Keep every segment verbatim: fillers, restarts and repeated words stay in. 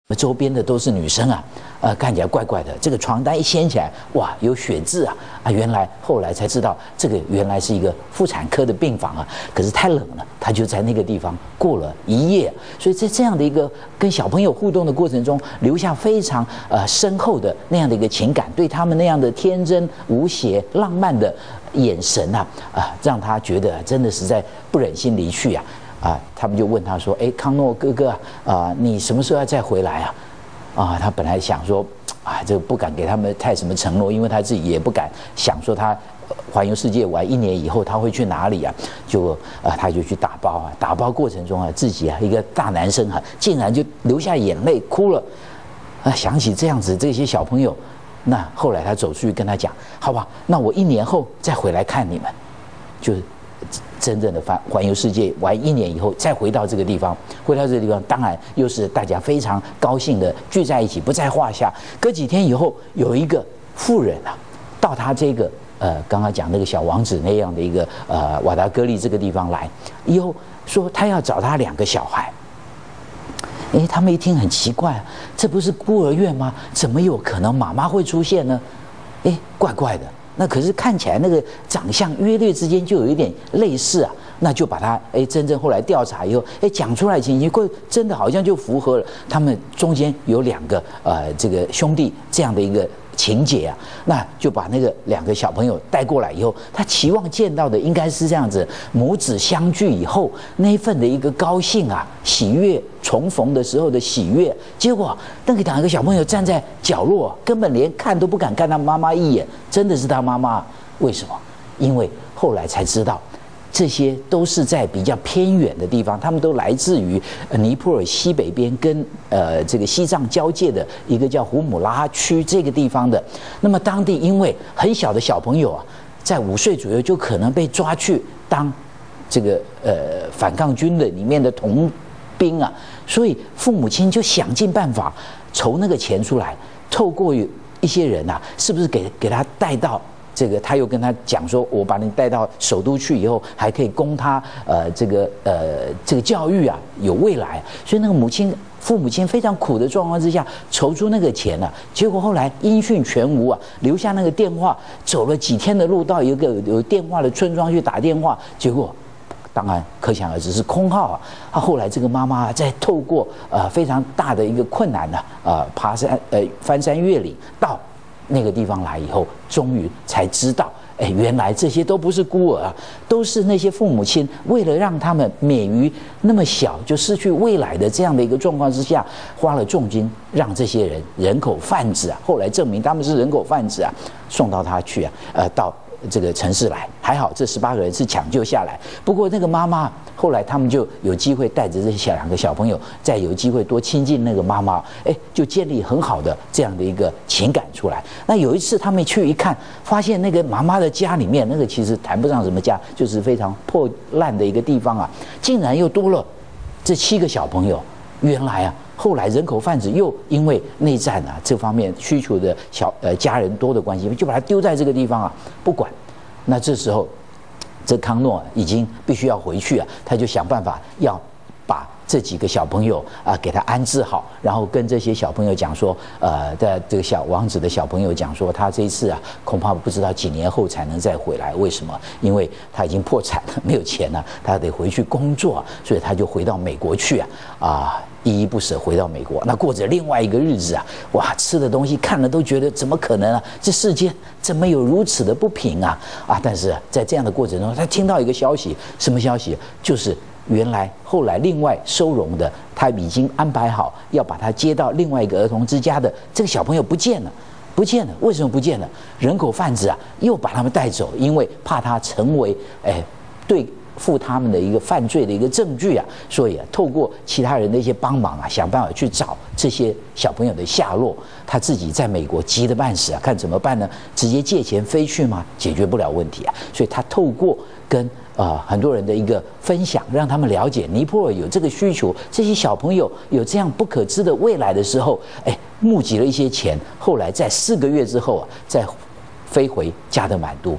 周边的都是女生啊，呃，看起来怪怪的。这个床单一掀起来，哇，有血渍啊！啊，原来后来才知道，这个原来是一个妇产科的病房啊。可是太冷了，他就在那个地方过了一夜。所以在这样的一个跟小朋友互动的过程中，留下非常呃深厚的那样的一个情感，对他们那样的天真无邪、浪漫的眼神啊，啊，让他觉得真的实在不忍心离去啊。啊，他们就问他说：“哎，康诺哥哥啊，啊，你什么时候要再回来啊？”啊，他本来想说，啊，这个不敢给他们太什么承诺，因为他自己也不敢想说他环游世界玩一年以后他会去哪里啊？就啊，他就去打包啊，打包过程中啊，自己啊一个大男生啊，竟然就流下眼泪哭了。啊，想起这样子这些小朋友，那后来他走出去跟他讲：“好吧，那我一年后再回来看你们。”就是。真正的环环游世界玩一年以后，再回到这个地方，回到这个地方，当然又是大家非常高兴的聚在一起，不在话下。隔几天以后，有一个妇人啊，到他这个呃刚刚讲那个小王子那样的一个呃瓦达戈利这个地方来，以后说他要找他两个小孩。哎，他们一听很奇怪，这不是孤儿院吗？怎么有可能妈妈会出现呢？哎，怪怪的。那可是看起来那个长相约略之间就有一点类似啊，那就把他哎真正后来调查以后，哎讲出来情形，真的好像就符合了他们中间有两个呃这个兄弟这样的一个情节啊，那就把那个两个小朋友带过来以后，他期望见到的应该是这样子，母子相聚以后那一份的一个高兴啊、喜悦，重逢的时候的喜悦。结果那个两个小朋友站在角落，根本连看都不敢看他妈妈一眼，真的是他妈妈。为什么？因为后来才知道。这些都是在比较偏远的地方，他们都来自于尼泊尔西北边跟呃这个西藏交界的一个叫胡姆拉区这个地方的。那么当地因为很小的小朋友啊，在五岁左右就可能被抓去当这个呃反抗军的里面的童兵啊，所以父母亲就想尽办法筹那个钱出来，透过一些人啊，是不是给给他带到。这个他又跟他讲说，我把你带到首都去以后，还可以供他呃这个呃这个教育啊，有未来。所以那个母亲父母亲非常苦的状况之下，筹出那个钱啊，结果后来音讯全无啊，留下那个电话，走了几天的路到一个有电话的村庄去打电话，结果当然可想而知是空号啊。他后来这个妈妈在透过呃非常大的一个困难呢、啊，呃爬山呃翻山越岭到。那个地方来以后，终于才知道，哎，原来这些都不是孤儿啊，都是那些父母亲为了让他们免于那么小就失去未来的这样的一个状况之下，花了重金让这些人人口贩子啊，后来证明他们是人口贩子啊，送到他去啊，呃，到这个城市来。还好这十八个人是抢救下来，不过那个妈妈后来他们就有机会带着这些两个小朋友，再有机会多亲近那个妈妈，哎，就建立很好的这样的一个情感出来。那有一次他们去一看，发现那个妈妈的家里面，那个其实谈不上什么家，就是非常破烂的一个地方啊，竟然又多了这七个小朋友。原来啊，后来人口贩子又因为内战啊这方面需求的小呃家人多的关系，就把他丢在这个地方啊，不管。那这时候，这康诺已经必须要回去啊，他就想办法要把这几个小朋友啊给他安置好，然后跟这些小朋友讲说，呃，在这个小王子的小朋友讲说，他这一次啊恐怕不知道几年后才能再回来。为什么？因为他已经破产了，没有钱了，他得回去工作，所以他就回到美国去啊啊。依依不舍回到美国，那过着另外一个日子啊！哇，吃的东西看了都觉得怎么可能啊？这世界怎么有如此的不平啊？啊！但是在这样的过程中，他听到一个消息，什么消息？就是原来后来另外收容的，他已经安排好要把他接到另外一个儿童之家的这个小朋友不见了，不见了。为什么不见了？人口贩子啊，又把他们带走，因为怕他成为哎对。负他们的一个犯罪的一个证据啊，所以啊，透过其他人的一些帮忙啊，想办法去找这些小朋友的下落。他自己在美国急得半死啊，看怎么办呢？直接借钱飞去吗？解决不了问题啊，所以他透过跟呃很多人的一个分享，让他们了解尼泊尔有这个需求，这些小朋友有这样不可知的未来的时候，哎，募集了一些钱，后来在四个月之后啊，再飞回加德满都。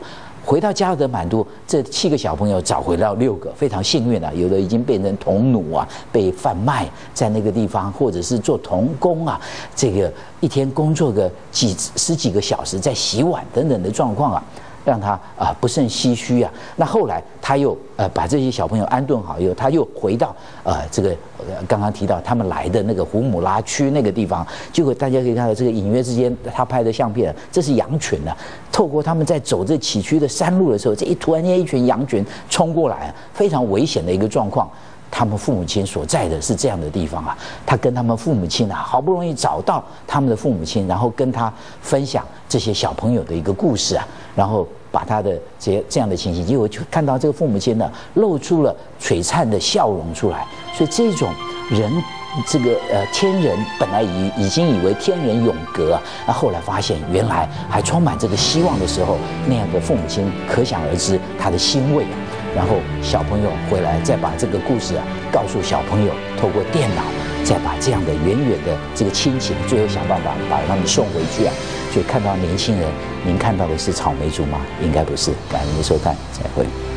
回到加尔德满都，这七个小朋友找回到六个，非常幸运啊，有的已经变成童奴啊，被贩卖在那个地方，或者是做童工啊，这个一天工作个几十几个小时，在洗碗等等的状况啊。让他啊不胜唏嘘啊。那后来他又呃把这些小朋友安顿好以后，他又回到呃这个呃刚刚提到他们来的那个胡姆拉区那个地方，结果大家可以看到这个隐约之间他拍的相片，这是羊群啊。透过他们在走这崎岖的山路的时候，这一突然间一群羊群冲过来，非常危险的一个状况。他们父母亲所在的是这样的地方啊，他跟他们父母亲啊，好不容易找到他们的父母亲，然后跟他分享这些小朋友的一个故事啊，然后把他的这些这样的情形，结果就看到这个父母亲呢，露出了璀璨的笑容出来。所以这种人，这个呃天人本来已已经以为天人永隔啊，那后来发现原来还充满这个希望的时候，那样的父母亲可想而知他的欣慰啊。然后小朋友回来，再把这个故事啊告诉小朋友，透过电脑再把这样的远远的这个亲情，最后想办法把他们送回去啊。所以看到年轻人，您看到的是草莓族吗？应该不是。感谢您的收看，再会。